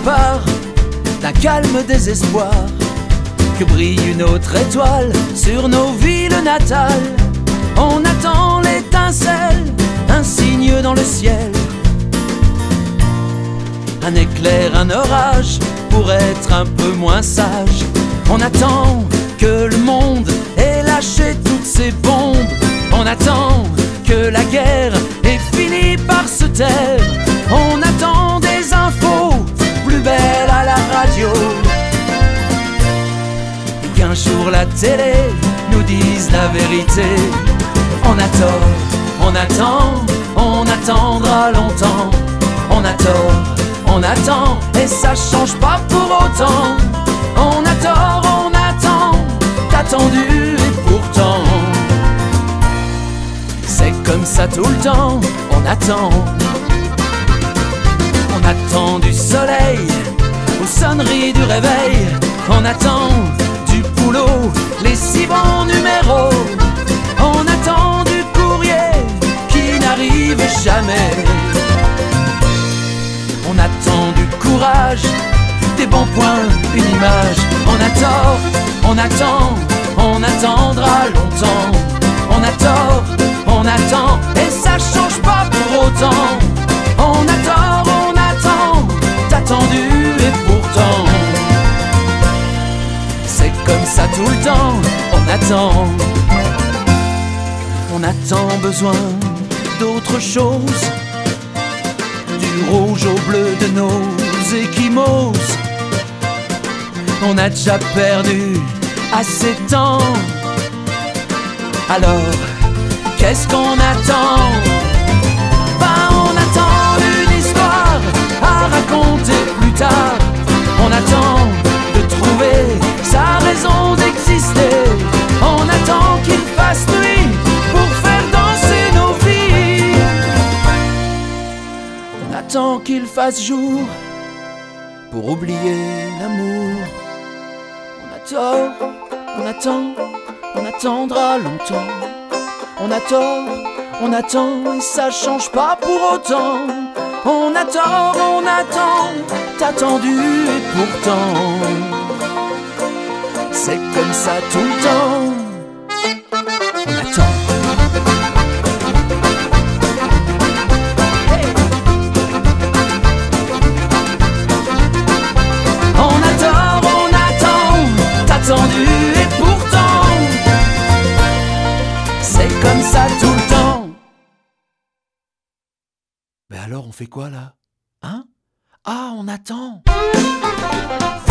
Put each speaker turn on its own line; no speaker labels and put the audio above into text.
part d'un calme désespoir, que brille une autre étoile sur nos villes natales. On attend l'étincelle, un signe dans le ciel, un éclair, un orage, pour être un peu moins sage. On attend que le monde ait lâché toutes ses bombes. On attend que la guerre ait fini par se taire. On attend des infos plus belles à la radio, et qu'un jour la télé nous dise la vérité. On attend, on attend, on attendra longtemps. On attend, et ça change pas pour autant. On a tort, on attend, attendu et pourtant c'est comme ça tout le temps. On attend du soleil aux sonneries du réveil. On attend du boulot, les si bons numéros. On attend du courrier qui n'arrive jamais. On attend du courage, des bons points, une image. On a tort, on attend, on attendra longtemps. On a tort, on attend, et ça change pas pour autant. On a tort, on attend, attendu et pourtant c'est comme ça tout le temps. On attend besoin d'autre chose, du rouge au bleu de nos échymoses. On a déjà perdu assez de temps. Alors, qu'est-ce qu'on attend? Ben, on attend une histoire à raconter plus tard. On attend de trouver sa raison d'exister. On attend qu'il fasse nuit pour faire danser nos vies. On attend qu'il fasse jour pour oublier l'amour. On a tort, on attend, on attendra longtemps. On a tort, on attend, et ça change pas pour autant. On a tort, on attend, attendu et pourtant c'est comme ça tout le temps. On attend. Hey. On a tort, on attend, attendu et pourtant c'est comme ça tout le temps. Ben alors on fait quoi là? Hein? Ah, on attend.